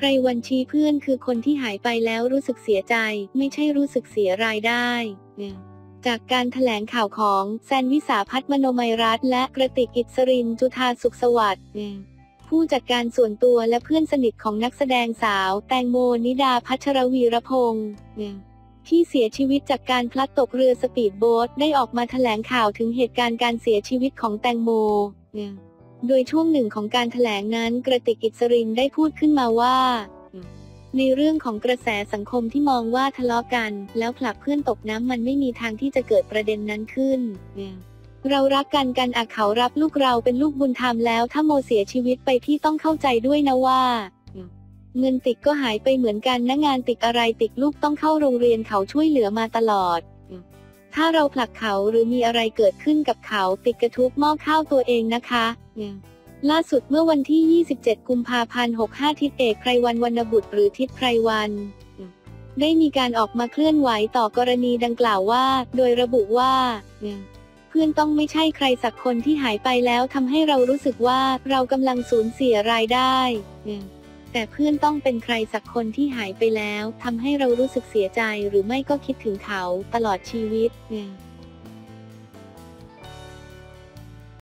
รวันชี้เพื่อนคือคนที่หายไปแล้วรู้สึกเสียใจไม่ใช่รู้สึกเสียรายได้จากการแถลงข่าวของแซนวิสาภัทรมโนมัยรัตน์และกระติก อิสริน จุฑาสุขสวัสดิ์ผู้จัดการส่วนตัวและเพื่อนสนิทของนักแสดงสาวแตงโมนิดาพัชรวีรพงษ์ที่เสียชีวิตจากการพลัดตกเรือสปีดโบ๊ทได้ออกมาแถลงข่าวถึงเหตุการณ์การเสียชีวิตของแตงโมโดยช่วงหนึ่งของการแถลงนั้นกระติก อิสรินได้พูดขึ้นมาว่าในเรื่องของกระแสสังคมที่มองว่าทะเลาะกันแล้วผลักเพื่อนตกน้ำมันไม่มีทางที่จะเกิดประเด็นนั้นขึ้นเรารักกันเขารับลูกเราเป็นลูกบุญธรรมแล้วถ้าโมเสียชีวิตไปพี่ต้องเข้าใจด้วยนะว่าเงินติกก็หายไปเหมือนกันนะงานติกอะไรติกลูกต้องเข้าโรงเรียนเขาช่วยเหลือมาตลอดถ้าเราผลักเขาหรือมีอะไรเกิดขึ้นกับเขาติกกระทุบหม้อข้าวตัวเองนะคะล่าสุดเมื่อวันที่ 27 กุมภาพันธ์ 65 ทิศเอกไพรวรรณ วรรณบุตรหรือทิศไพรวรรณได้มีการออกมาเคลื่อนไหวต่อกรณีดังกล่าวว่าโดยระบุว่าเพื่อนต้องไม่ใช่ใครสักคนที่หายไปแล้วทำให้เรารู้สึกว่าเรากำลังสูญเสียรายได้แต่เพื่อนต้องเป็นใครสักคนที่หายไปแล้วทำให้เรารู้สึกเสียใจหรือไม่ก็คิดถึงเขาตลอดชีวิต